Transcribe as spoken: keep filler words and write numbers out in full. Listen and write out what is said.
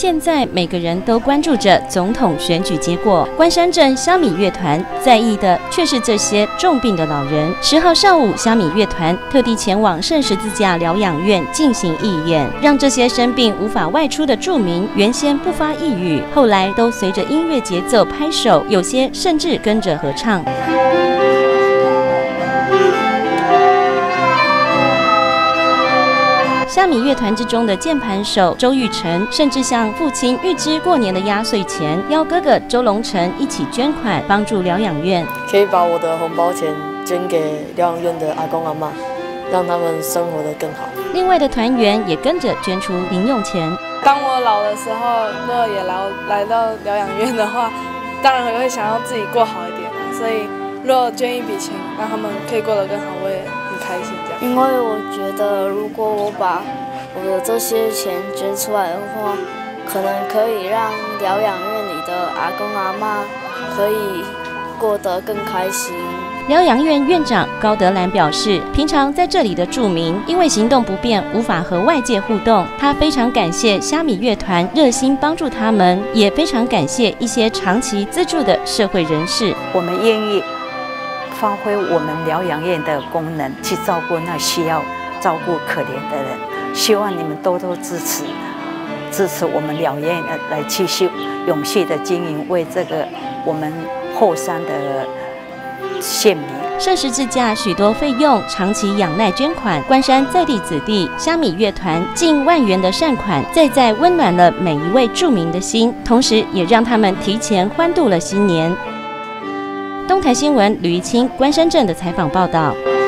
现在每个人都关注着总统选举结果，关山镇虾米乐团在意的却是这些重病的老人。十号上午，虾米乐团特地前往圣十字架疗养院进行义演，让这些生病无法外出的住民原先不发一语，后来都随着音乐节奏拍手，有些甚至跟着合唱。虾米乐团之中的键盘手周玉成，甚至向父亲预支过年的压岁钱，邀哥哥周龙成一起捐款，帮助疗养院。 可以把我的红包钱捐给疗养院的阿公阿嬷，让他们生活得更好。 另外的团员也跟着捐出零用钱。 当我老的时候，如果也来来到疗养院的话，当然我会想要自己过好一点嘛。所以，如果捐一笔钱，让他们可以过得更好，我也很开心这样。 因为我觉得，如果我把我的这些钱捐出来的话，可能可以让疗养院里的阿公阿嬷可以过得更开心。 疗养院院长高德兰表示，平常在这里的住民因为行动不便，无法和外界互动。他非常感谢虾米乐团热心帮助他们，也非常感谢一些长期资助的社会人士。 我们愿意发挥我们疗养院的功能，去照顾那需要照顾可怜的人。希望你们多多支持，支持我们疗养院来继续永续的经营，为这个我们后山的县民。 圣十字架许多费用长期仰赖捐款，关山在地子弟虾米乐团近万元的善款，再再温暖了每一位住民的心，同时也让他们提前欢度了新年。东台新闻吕怡清关山镇的采访报道。